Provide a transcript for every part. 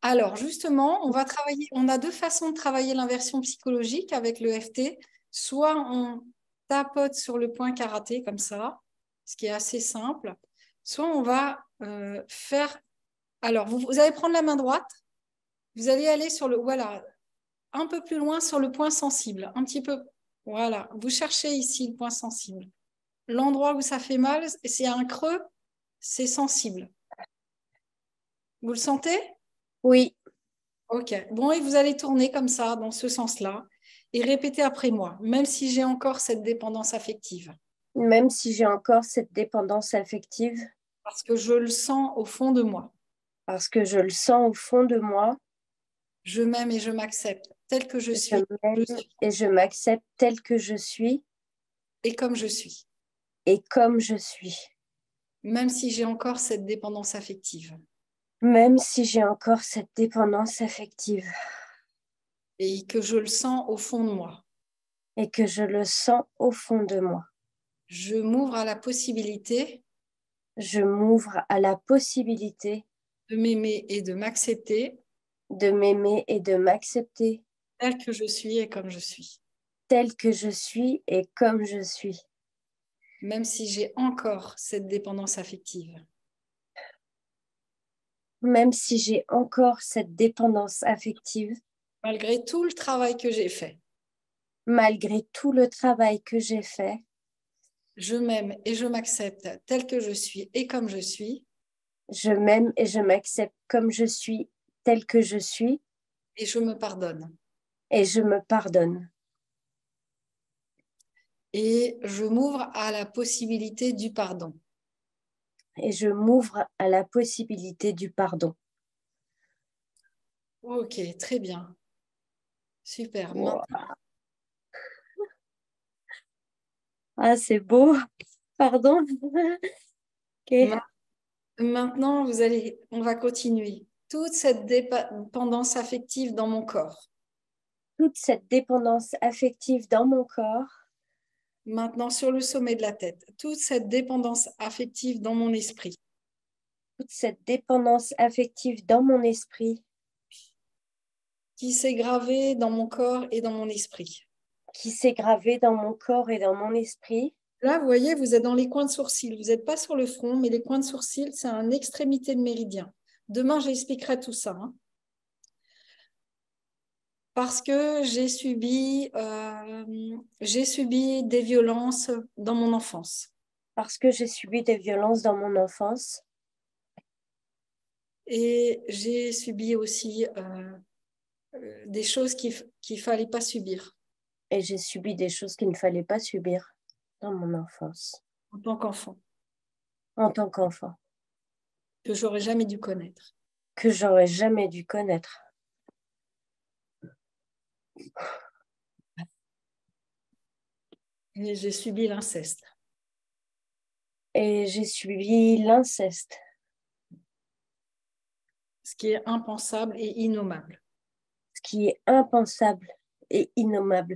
Alors, justement, on va travailler, on a deux façons de travailler l'inversion psychologique avec le FT. Soit on tapote sur le point karaté comme ça, ce qui est assez simple. Soit on va faire... Alors, vous allez prendre la main droite, vous allez aller sur le... Voilà, un peu plus loin sur le point sensible, un petit peu... Voilà, vous cherchez ici le point sensible. L'endroit où ça fait mal, s'il y a un creux, c'est sensible. Vous le sentez? Oui, Ok. Bon, et vous allez tourner comme ça, dans ce sens-là, et répéter après moi, même si j'ai encore cette dépendance affective, même si j'ai encore cette dépendance affective, parce que je le sens au fond de moi. parce que je le sens au fond de moi, Je m'aime et je m'accepte tel que je je m'aime suis et je m'accepte tel que je suis et comme je suis, et comme je suis, même si j'ai encore cette dépendance affective, même si j'ai encore cette dépendance affective et que je le sens au fond de moi. et que je le sens au fond de moi. Je m'ouvre à la possibilité Je m'ouvre à la possibilité de m'aimer et de m'accepter de m'aimer et de m'accepter tel que je suis et comme je suis, tel que je suis et comme je suis, même si j'ai encore cette dépendance affective. même si j'ai encore cette dépendance affective, Malgré tout le travail que j'ai fait, malgré tout le travail que j'ai fait, je m'aime et je m'accepte tel que je suis et comme je suis, je m'aime et je m'accepte comme je suis, tel que je suis, et je me pardonne. et je me pardonne. Et je m'ouvre à la possibilité du pardon. Et je m'ouvre à la possibilité du pardon. Ok, très bien. Super. Wow. Ah, c'est beau. Pardon. Ok. Maintenant, on va continuer. Toute cette dépendance affective dans mon corps. Toute cette dépendance affective dans mon corps, Maintenant, sur le sommet de la tête. Toute cette dépendance affective dans mon esprit. toute cette dépendance affective dans mon esprit, Qui s'est gravée dans mon corps et dans mon esprit. qui s'est gravée dans mon corps et dans mon esprit. Là, vous voyez, vous êtes dans les coins de sourcils. Vous n'êtes pas sur le front, mais les coins de sourcils, c'est une extrémité de méridien. Demain, j'expliquerai tout ça. Parce que j'ai subi des violences dans mon enfance. Parce que j'ai subi des violences dans mon enfance Et j'ai subi aussi des choses qu'il fallait pas subir et j'ai subi des choses qu'il ne fallait pas subir dans mon enfance, en tant qu'enfant, en tant qu'enfant, que j'aurais jamais dû connaître. que j'aurais jamais dû connaître. Et j'ai subi l'inceste, Et j'ai subi l'inceste, ce qui est impensable et innommable. ce qui est impensable et innommable.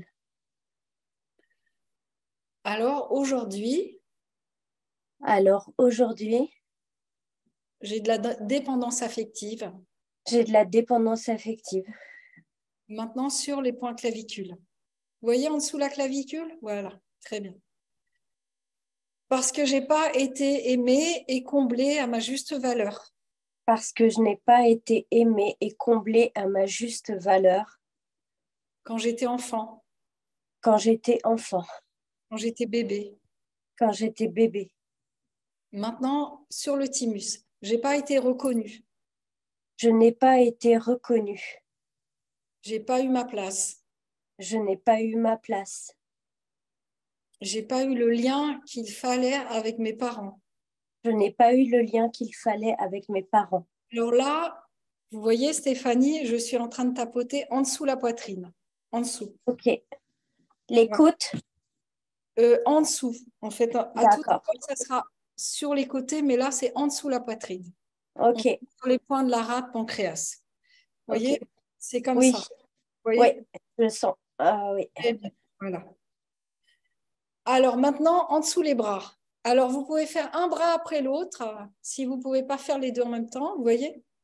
Alors aujourd'hui, Alors aujourd'hui, j'ai de la dépendance affective j'ai de la dépendance affective. maintenant sur les points clavicules. Vous voyez en dessous la clavicule? Voilà, très bien. Parce que j'ai pas été aimée et comblée à ma juste valeur. Parce que je n'ai pas été aimée et comblée à ma juste valeur Quand j'étais enfant, quand j'étais enfant, quand j'étais bébé. quand j'étais bébé. Maintenant, sur le thymus, j'ai pas été reconnue. Je n'ai pas été reconnue. J'ai pas eu ma place. Je n'ai pas eu ma place. J'ai pas eu le lien qu'il fallait avec mes parents. Je n'ai pas eu le lien qu'il fallait avec mes parents. Alors là, vous voyez, Stéphanie, je suis en train de tapoter en dessous la poitrine. En dessous. Ok. Voilà. L'écoute, En dessous. En fait, à tout à d'accord. l'heure, ça sera sur les côtés, mais là, c'est en dessous la poitrine. On Ok, est sur les points de la rate pancréas. Vous ok. voyez, c'est comme Oui, ça. Vous oui, voyez? je le sens. Ah oui. Très bien. Voilà. Alors maintenant, en dessous les bras. Alors, vous pouvez faire un bras après l'autre, si vous ne pouvez pas faire les deux en même temps, vous voyez?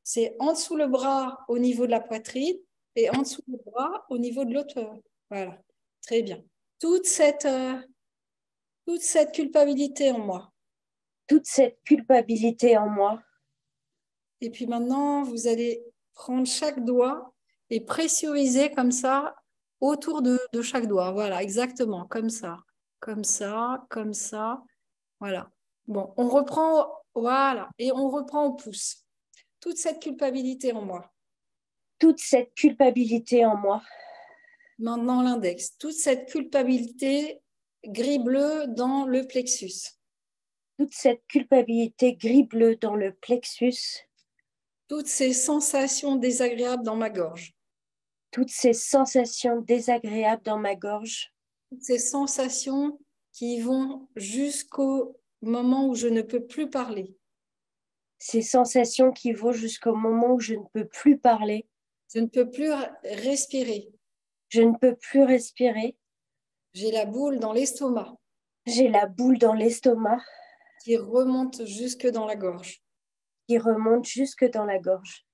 C'est en dessous le bras au niveau de la poitrine et en dessous le bras au niveau de l'autre. Voilà, très bien. Toute cette culpabilité en moi. toute cette culpabilité en moi. Et puis maintenant, vous allez prendre chaque doigt et pressuriser comme ça autour de chaque doigt. Voilà, exactement, comme ça. Comme ça, comme ça. Voilà. Bon, on reprend, voilà, et on reprend au pouce. Toute cette culpabilité en moi. Toute cette culpabilité en moi. Maintenant, l'index. Toute cette culpabilité gris bleu dans le plexus. Toute cette culpabilité gris bleu dans le plexus. Toutes ces sensations désagréables dans ma gorge. Toutes ces sensations désagréables dans ma gorge. Toutes ces sensations qui vont jusqu'au moment où je ne peux plus parler. Ces sensations qui vont jusqu'au moment où je ne peux plus parler. Je ne peux plus respirer. Je ne peux plus respirer. J'ai la boule dans l'estomac. J'ai la boule dans l'estomac. Qui remonte jusque dans la gorge. Qui remonte jusque dans la gorge.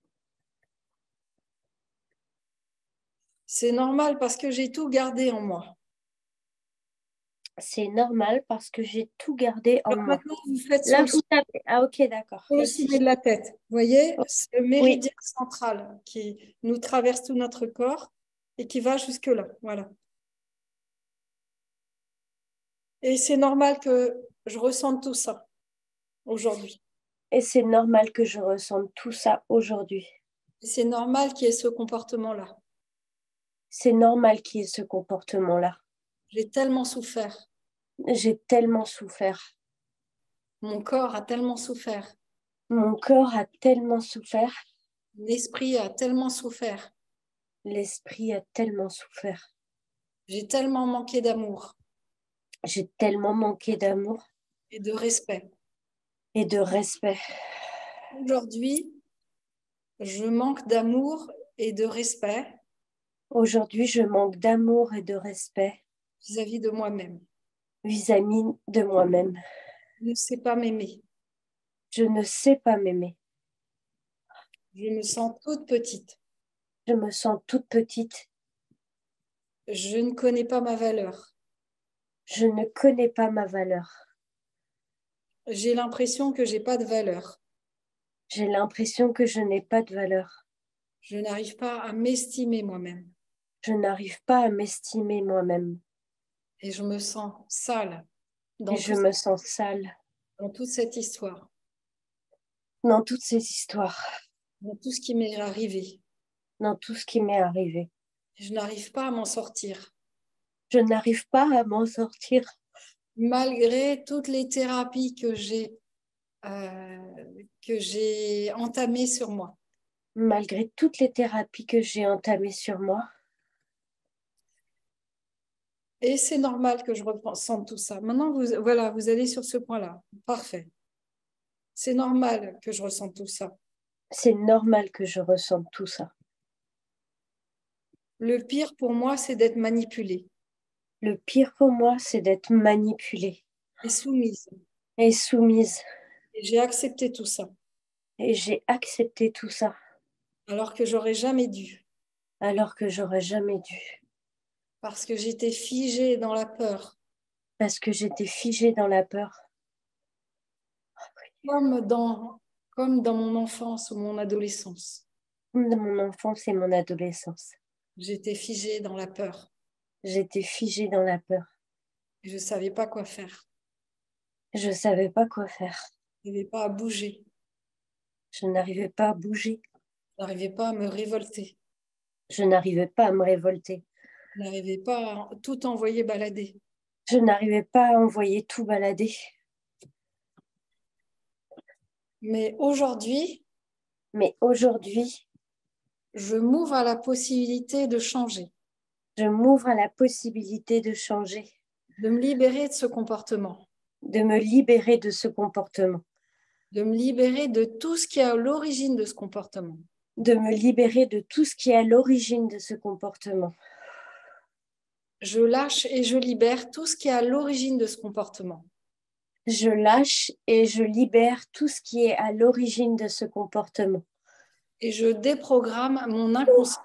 C'est normal parce que j'ai tout gardé en moi. C'est normal parce que j'ai tout gardé en moi. Maintenant, vous faites Là, vous tapez. Ah, ok, d'accord. sur le sommet de la tête. Vous voyez, c'est le méridien Oui. central qui nous traverse tout notre corps et qui va jusque-là. Voilà. Et c'est normal que je ressente tout ça aujourd'hui. Et c'est normal que je ressente tout ça aujourd'hui. Et c'est normal qu'il y ait ce comportement-là. C'est normal qu'il y ait ce comportement-là. J'ai tellement souffert. J'ai tellement souffert. Mon corps a tellement souffert. Mon corps a tellement souffert. L'esprit a tellement souffert. L'esprit a tellement souffert. J'ai tellement manqué d'amour. J'ai tellement manqué d'amour. Et de respect. Et de respect. Aujourd'hui, je manque d'amour et de respect. Aujourd'hui, je manque d'amour et de respect vis-à-vis de moi-même. Vis-à-vis de moi-même. Je ne sais pas m'aimer. Je ne sais pas m'aimer. Je me sens toute petite. Je me sens toute petite. Je ne connais pas ma valeur. Je ne connais pas ma valeur. J'ai l'impression que j'ai pas de valeur. J'ai l'impression que je n'ai pas de valeur. Je n'arrive pas à m'estimer moi-même. Je n'arrive pas à m'estimer moi-même. Et je me sens sale Et je me sens sale dans toute cette histoire. Dans toutes ces histoires. Dans tout ce qui m'est arrivé. Dans tout ce qui m'est arrivé. Je n'arrive pas à m'en sortir. Je n'arrive pas à m'en sortir. Malgré toutes les thérapies que j'ai entamées sur moi. Malgré toutes les thérapies que j'ai entamées sur moi. Et c'est normal que je ressente tout ça. Maintenant, voilà, vous allez sur ce point-là. Parfait. C'est normal que je ressente tout ça. C'est normal que je ressente tout ça. Le pire pour moi, c'est d'être manipulée. Le pire pour moi, c'est d'être manipulée. Et soumise. Et soumise. Et j'ai accepté tout ça. Et j'ai accepté tout ça. Alors que j'aurais jamais dû. Alors que j'aurais jamais dû. Parce que j'étais figée dans la peur. Parce que j'étais figée dans la peur. Comme dans mon enfance ou mon adolescence. Comme dans mon enfance et mon adolescence. J'étais figée dans la peur. J'étais figée dans la peur. Et je ne savais pas quoi faire. Je ne savais pas quoi faire. Je n'arrivais pas à bouger. Je n'arrivais pas à bouger. Je n'arrivais pas à me révolter. Je n'arrivais pas à me révolter. Je n'arrivais pas à tout envoyer balader. Je n'arrivais pas à envoyer tout balader. Mais aujourd'hui, je m'ouvre à la possibilité de changer. Je m'ouvre à la possibilité de changer. De me libérer de ce comportement. De me libérer de ce comportement. De me libérer de tout ce qui est à l'origine de ce comportement. De me libérer de tout ce qui est à l'origine de ce comportement. Je lâche et je libère tout ce qui est à l'origine de ce comportement. Je lâche et je libère tout ce qui est à l'origine de ce comportement. Et je déprogramme mon inconscient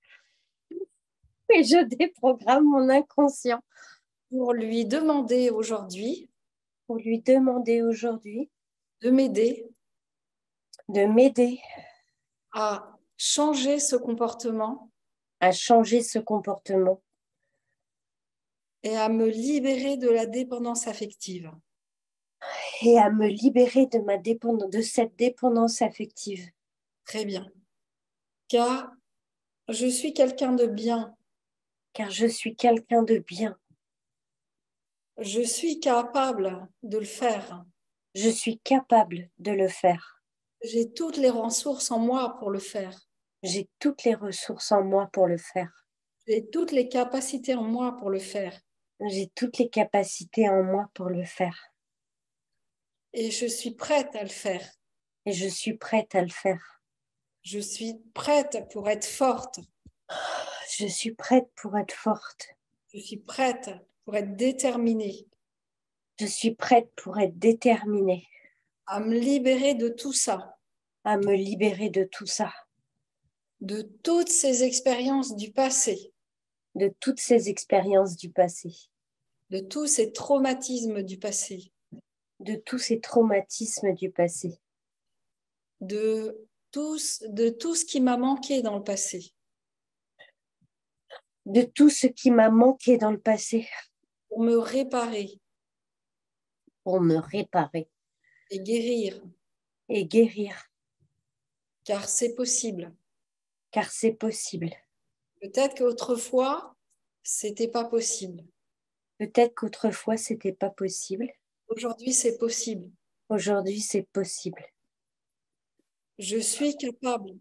Et je déprogramme mon inconscient pour lui demander aujourd'hui pour lui demander aujourd'hui de m'aider de m'aider à changer ce comportement à changer ce comportement et à me libérer de la dépendance affective. et à me libérer de cette dépendance affective. Très bien. Car je suis quelqu'un de bien. Car je suis quelqu'un de bien. Je suis capable de le faire. Je suis capable de le faire. J'ai toutes les ressources en moi pour le faire. J'ai toutes les ressources en moi pour le faire. J'ai toutes les capacités en moi pour le faire. J'ai toutes les capacités en moi pour le faire. Et je suis prête à le faire. Et je suis prête à le faire. Je suis prête pour être forte. Je suis prête pour être forte. Je suis prête pour être déterminée. Je suis prête pour être déterminée. À me libérer de tout ça. À me libérer de tout ça. De toutes ces expériences du passé. De toutes ces expériences du passé. De tous ces traumatismes du passé. De tous ces traumatismes du passé. De tout ce qui m'a manqué dans le passé. De tout ce qui m'a manqué dans le passé. Pour me réparer. Pour me réparer. Et guérir. Et guérir. Car c'est possible. Car c'est possible. Peut-être qu'autrefois, c'était pas possible. Peut-être qu'autrefois, c'était pas possible. Aujourd'hui, c'est possible. Aujourd'hui, c'est possible. Je suis capable.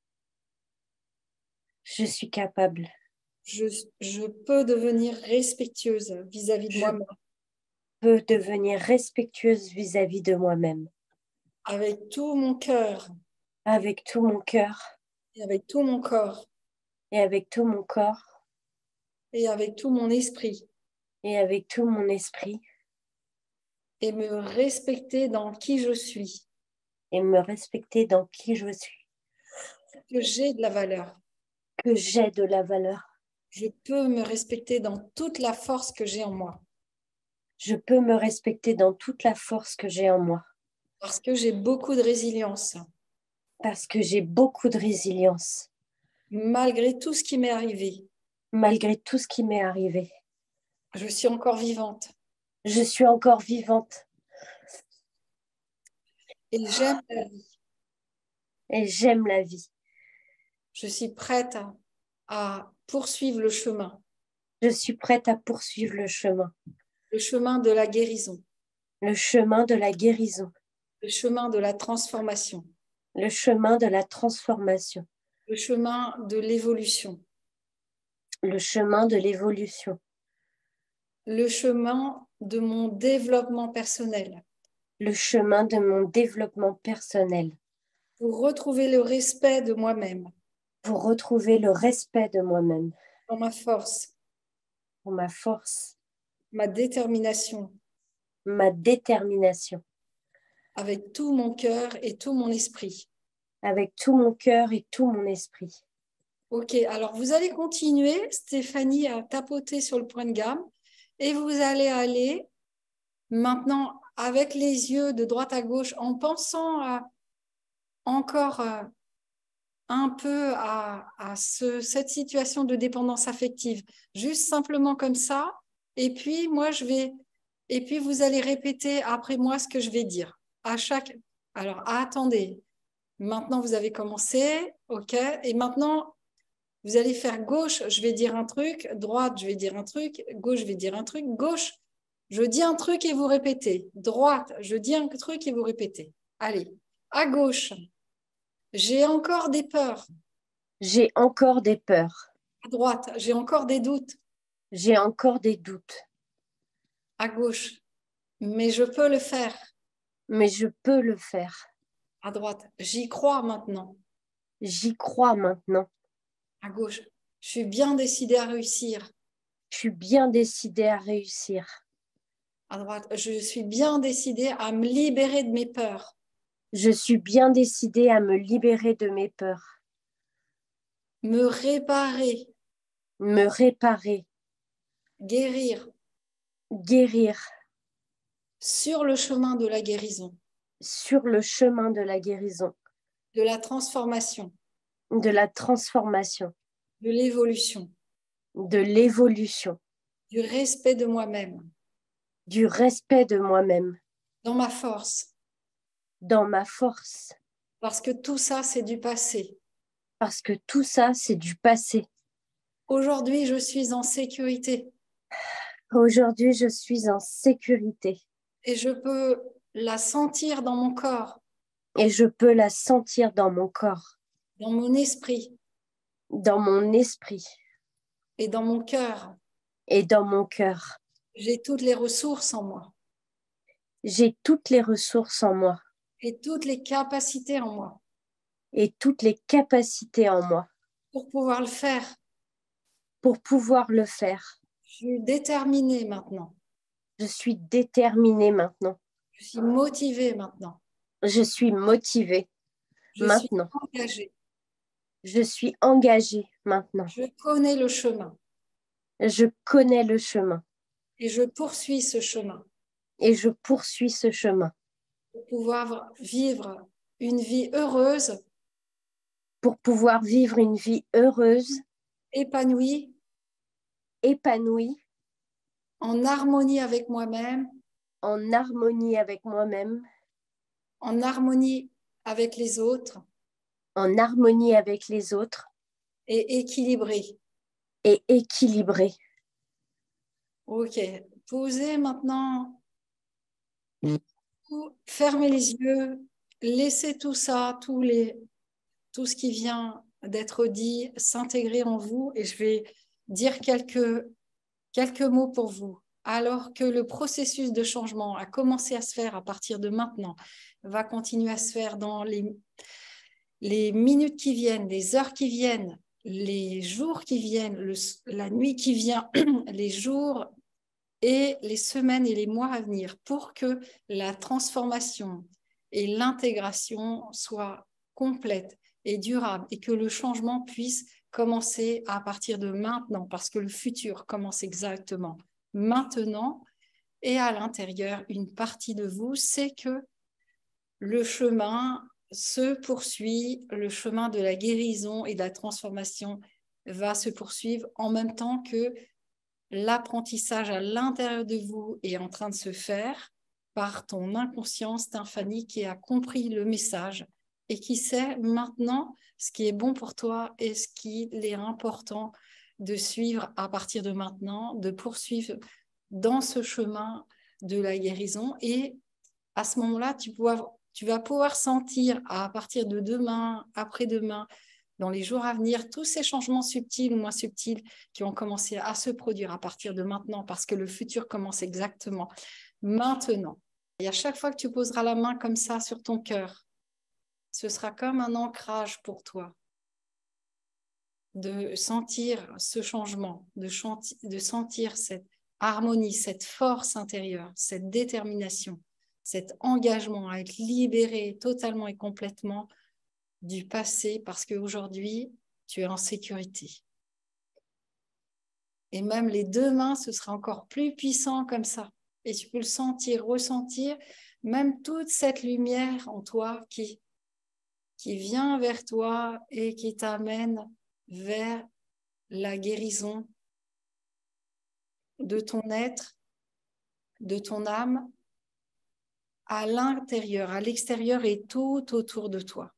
Je suis capable. Je peux devenir respectueuse vis-à-vis de Je moi-même. peux devenir respectueuse vis-à-vis de moi-même. Avec tout mon cœur. Avec tout mon cœur. Et avec tout mon corps. Et avec tout mon corps. Et avec tout mon esprit. Et avec tout mon esprit. Et me respecter dans qui je suis. Et me respecter dans qui je suis. Que j'ai de la valeur. Que j'ai de la valeur. Je peux me respecter dans toute la force que j'ai en moi. Je peux me respecter dans toute la force que j'ai en moi. Parce que j'ai beaucoup de résilience. Parce que j'ai beaucoup de résilience. Malgré tout ce qui m'est arrivé. Malgré tout ce qui m'est arrivé. Je suis encore vivante. Je suis encore vivante. Et j'aime la vie. Et j'aime la vie. Je suis prête à poursuivre le chemin. Je suis prête à poursuivre le chemin. Le chemin de la guérison. Le chemin de la guérison. Le chemin de la transformation. Le chemin de la transformation. Le chemin de l'évolution. Le chemin de l'évolution. Le chemin de mon développement personnel. Le chemin de mon développement personnel. Pour retrouver le respect de moi-même. Pour retrouver le respect de moi-même. Dans ma force. Pour ma force. Ma détermination. Ma détermination. Avec tout mon cœur et tout mon esprit. Avec tout mon cœur et tout mon esprit. Ok, alors vous allez continuer, Stéphanie, à tapoter sur le point de gamme et vous allez aller maintenant avec les yeux de droite à gauche en pensant encore un peu à cette situation de dépendance affective, juste simplement comme ça. Et puis et puis vous allez répéter après moi ce que je vais dire. Alors attendez, maintenant vous avez commencé, ok, et maintenant vous allez faire gauche, je vais dire un truc, droite, je vais dire un truc, gauche, je vais dire un truc, gauche, je dis un truc et vous répétez. Droite, je dis un truc et vous répétez. Allez, à gauche, j'ai encore des peurs. J'ai encore des peurs. À droite, j'ai encore des doutes. J'ai encore des doutes. À gauche, mais je peux le faire. Mais je peux le faire. À droite, j'y crois maintenant. J'y crois maintenant. À gauche, je suis bien décidée à réussir. Je suis bien décidée à réussir. À droite, je suis bien décidée à me libérer de mes peurs. Je suis bien décidée à me libérer de mes peurs, me réparer, me réparer, guérir guérir sur le chemin de la guérison, sur le chemin de la guérison, de la transformation, de la transformation, de l'évolution, de l'évolution, du respect de moi-même, du respect de moi-même, dans ma force, dans ma force, parce que tout ça, c'est du passé. parce que tout ça, c'est du passé. Aujourd'hui, je suis en sécurité Aujourd'hui, je suis en sécurité et je peux la sentir dans mon corps, et je peux la sentir dans mon corps, dans mon esprit dans mon esprit et dans mon cœur. et dans mon cœur. J'ai toutes les ressources en moi J'ai toutes les ressources en moi et toutes les capacités en moi et toutes les capacités en moi pour pouvoir le faire. pour pouvoir le faire. Je suis déterminée maintenant. Je suis déterminée maintenant. Je suis motivée maintenant. Je suis motivée Je suis maintenant. engagée. Je suis engagée maintenant. Je connais le chemin Je connais le chemin et je poursuis ce chemin et je poursuis ce chemin pour pouvoir vivre une vie heureuse, pour pouvoir vivre une vie heureuse, épanouie, épanouie, en harmonie avec moi-même, en harmonie avec moi-même, en harmonie avec les autres en harmonie avec les autres et équilibrée. et équilibrée. Ok, posez maintenant, fermez les yeux, laissez tout ça, tout ce qui vient d'être dit s'intégrer en vous et je vais dire quelques mots pour vous. Alors que le processus de changement a commencé à se faire à partir de maintenant, va continuer à se faire dans les minutes qui viennent, les heures qui viennent, les jours qui viennent, la nuit qui vient, les jours et les semaines et les mois à venir pour que la transformation et l'intégration soient complètes et durables et que le changement puisse commencer à partir de maintenant parce que le futur commence exactement maintenant et à l'intérieur, une partie de vous sait que le chemin se poursuit, le chemin de la guérison et de la transformation va se poursuivre en même temps que l'apprentissage à l'intérieur de vous est en train de se faire par ton inconscience symphonique qui a compris le message et qui sait maintenant ce qui est bon pour toi et ce qu'il est important de suivre à partir de maintenant, de poursuivre dans ce chemin de la guérison. Et à ce moment-là, tu vas pouvoir sentir à partir de demain, après-demain, dans les jours à venir, tous ces changements subtils ou moins subtils qui vont commencer à se produire à partir de maintenant, parce que le futur commence exactement maintenant. Et à chaque fois que tu poseras la main comme ça sur ton cœur, ce sera comme un ancrage pour toi de sentir ce changement, de sentir cette harmonie, cette force intérieure, cette détermination, cet engagement à être libéré totalement et complètement du passé parce qu'aujourd'hui, tu es en sécurité. Et même les deux mains, ce sera encore plus puissant comme ça. Et tu peux le sentir, ressentir, même toute cette lumière en toi qui vient vers toi et qui t'amène vers la guérison de ton être, de ton âme, à l'intérieur, à l'extérieur et tout autour de toi.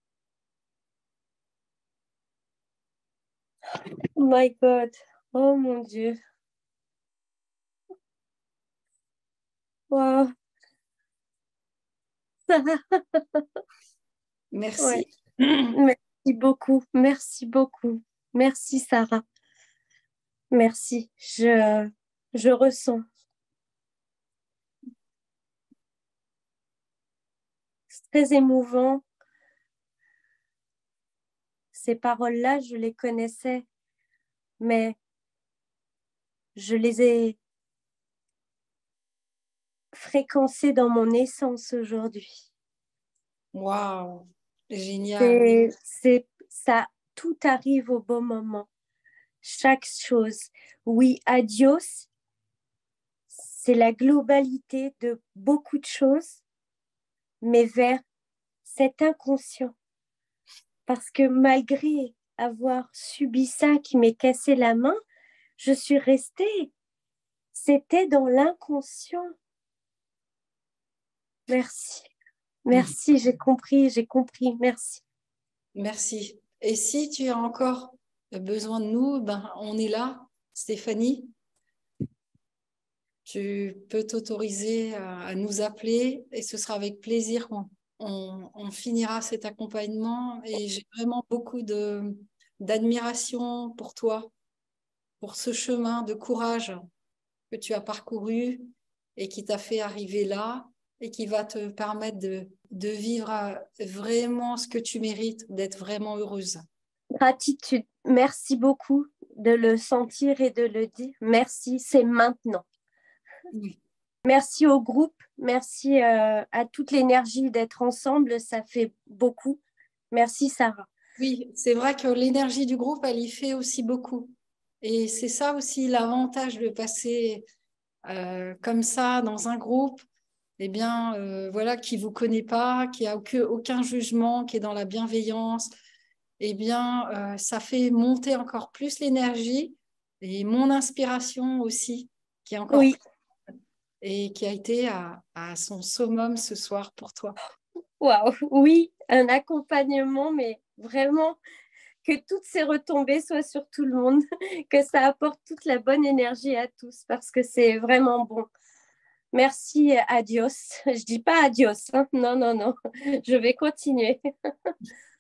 Oh my God. Oh mon Dieu. Wow. Ouais. Merci. Merci beaucoup. Merci beaucoup. Merci Sarah. Merci. Je ressens. C'est très émouvant. Ces paroles-là, je les connaissais, mais je les ai fréquencées dans mon essence aujourd'hui. Waouh, génial. Ça, tout arrive au bon moment. Chaque chose. Oui, adios, c'est la globalité de beaucoup de choses, mais vers cet inconscient. Parce que malgré avoir subi ça qui m'est cassé la main, je suis restée. C'était dans l'inconscient. Merci. Merci, j'ai compris. Merci. Merci. Et si tu as encore besoin de nous, ben, on est là, Stéphanie. Tu peux t'autoriser à nous appeler et ce sera avec plaisir qu'on on finira cet accompagnement. Et j'ai vraiment beaucoup d'admiration pour toi, pour ce chemin de courage que tu as parcouru et qui t'a fait arriver là et qui va te permettre de vivre vraiment ce que tu mérites, d'être vraiment heureuse. Gratitude. Merci beaucoup de le sentir et de le dire. Merci, c'est maintenant. Oui. Merci au groupe, merci à toute l'énergie d'être ensemble, ça fait beaucoup. Merci Sarah. Oui, c'est vrai que l'énergie du groupe, elle y fait aussi beaucoup. Et c'est ça aussi l'avantage de passer comme ça dans un groupe, eh bien, voilà, qui vous connaît pas, qui a aucun jugement, qui est dans la bienveillance. Eh bien, ça fait monter encore plus l'énergie et mon inspiration aussi, qui est encore Oui, plus et qui a été à son summum ce soir pour toi. waouh, oui, un accompagnement, mais vraiment que toutes ces retombées soient sur tout le monde, que ça apporte toute la bonne énergie à tous parce que c'est vraiment bon. Merci, adios. Je dis pas adios, hein. Non, non, non, je vais continuer.